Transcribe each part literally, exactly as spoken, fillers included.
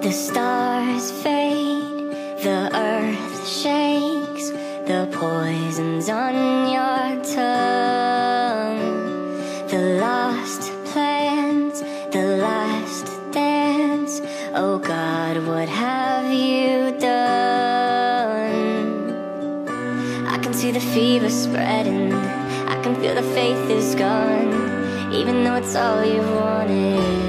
The stars fade, the earth shakes, the poison's on your tongue. The lost plans, the last dance. Oh God, what have you done? I can see the fever spreading, I can feel the faith is gone, even though it's all you wanted.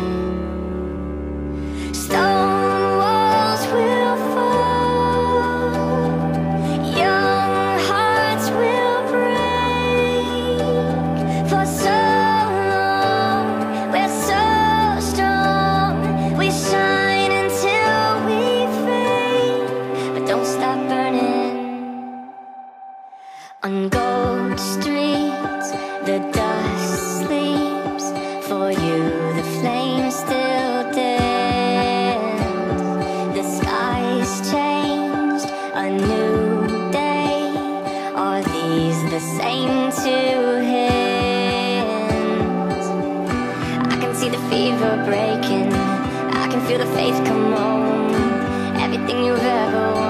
Stone walls will fall, young hearts will break. For so long, we're so strong, we shine until we fade. But don't stop burning. On gold streets, the dust sleeps. For you, the flame still dance. The sky's changed, a new day. Are these the same two hands? I can see the fever breaking, I can feel the faith come on. Everything you've ever wanted.